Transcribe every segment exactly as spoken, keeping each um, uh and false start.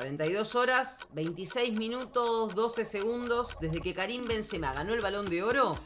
cuarenta y dos horas, veintiséis minutos, doce segundos desde que Karim Benzema ganó el Balón de Oro.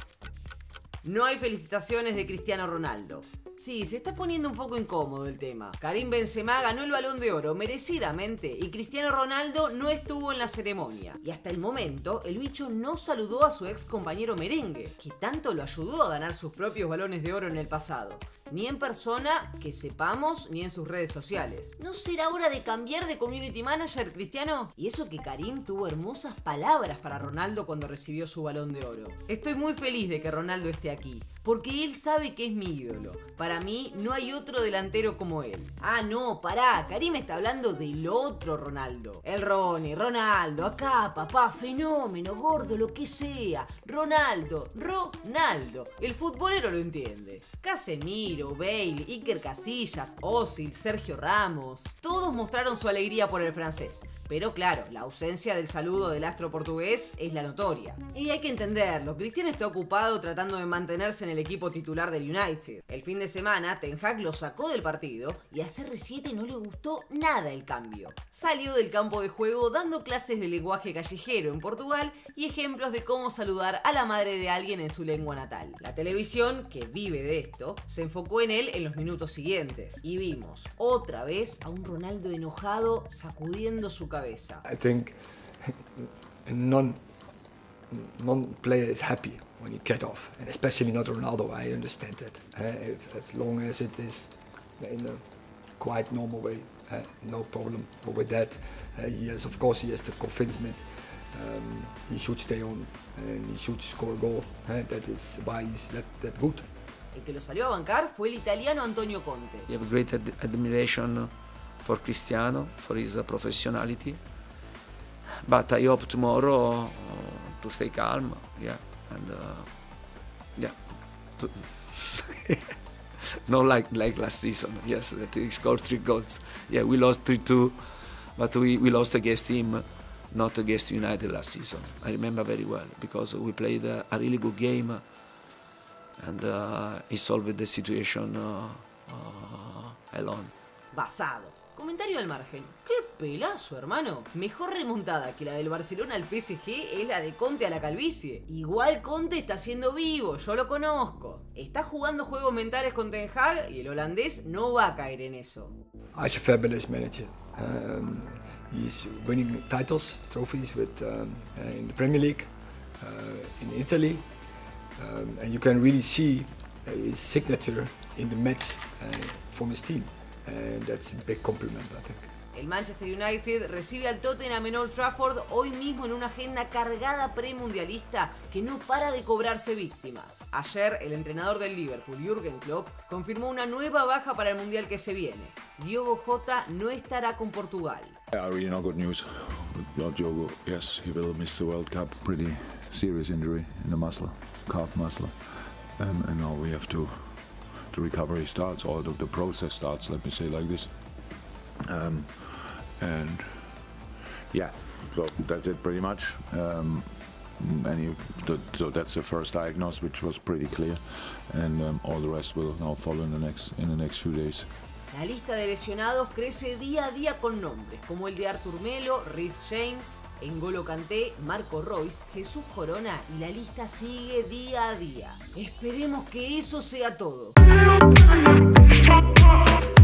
No hay felicitaciones de Cristiano Ronaldo. Sí, se está poniendo un poco incómodo el tema. Karim Benzema ganó el Balón de Oro merecidamente y Cristiano Ronaldo no estuvo en la ceremonia. Y hasta el momento, el bicho no saludó a su ex compañero merengue, que tanto lo ayudó a ganar sus propios Balones de Oro en el pasado. Ni en persona, que sepamos, ni en sus redes sociales. ¿No será hora de cambiar de community manager, Cristiano? Y eso que Karim tuvo hermosas palabras para Ronaldo cuando recibió su Balón de Oro. Estoy muy feliz de que Ronaldo esté aquí, porque él sabe que es mi ídolo. Para mí, no hay otro delantero como él. Ah, no, pará, Karim está hablando del otro Ronaldo. El Ronnie, Ronaldo, acá, papá, fenómeno, gordo, lo que sea. Ronaldo, Ronaldo. El futbolero lo entiende. Casemiro, Bale, Iker Casillas, Ozil, Sergio Ramos. Todos mostraron su alegría por el francés. Pero claro, la ausencia del saludo del astro portugués es la notoria. Y hay que entenderlo, Cristiano está ocupado tratando de mantenerse en el equipo titular del United. El fin de semana, Ten Hag lo sacó del partido y a C R siete no le gustó nada el cambio. Salió del campo de juego dando clases de lenguaje callejero en Portugal y ejemplos de cómo saludar a la madre de alguien en su lengua natal. La televisión, que vive de esto, se enfocó en él en los minutos siguientes y vimos otra vez a un Ronaldo enojado sacudiendo su cabeza. I think none, none player is happy when you get off, and especially not Ronaldo. I understand that. Uh, if, as long as it is in a quite normal way, uh, no problem with that. Uh, he has, of course, he has the convincement. Um, he should stay on and he should score a goal. Uh, that is why he's that, that good. El que lo salió a bancar fue el italiano Antonio Conte. We have great ad admiration for Cristiano, for his uh, professionality, but I hope tomorrow uh, to stay calm, yeah, and uh, yeah, to not like like last season, yes, that he scored three goals. Yeah, we lost three two, but we, we lost against him, not against United last season. I remember very well, because we played uh, a really good game, and uh, he solved the situation uh, uh, alone. Basado. Comentario al margen. ¡Qué pelazo, hermano! Mejor remontada que la del Barcelona al P S G es la de Conte a la calvicie. Igual Conte está siendo vivo, yo lo conozco. Está jugando juegos mentales con Ten Hag y el holandés no va a caer en eso. He's a fabulous manager. Um, he's winning titles, trophies with um, uh, in the Premier League, uh, in Italy, um, and you can really see uh, his signature in the match uh, from his team. And that's a big compliment, I think. El Manchester United recibe al Tottenham en Old Trafford hoy mismo en una agenda cargada premundialista que no para de cobrarse víctimas. Ayer, el entrenador del Liverpool, Jürgen Klopp, confirmó una nueva baja para el Mundial que se viene. Diogo Jota no estará con Portugal. Yeah, really no good news about Diogo. Yes, he will miss the World Cup. Pretty serious injury in the muscle, calf muscle, um, and now we have to. The recovery starts, or the, the process starts, let me say like this. Um, and yeah, so that's it pretty much. Um, and you, the, so that's the first diagnosis, which was pretty clear, and um, all the rest will now follow in the next in the next few days. La lista de lesionados crece día a día con nombres como el de Artur Melo, Reece James, N'Golo Kanté, Marco Reus, Jesús Corona y la lista sigue día a día. Esperemos que eso sea todo.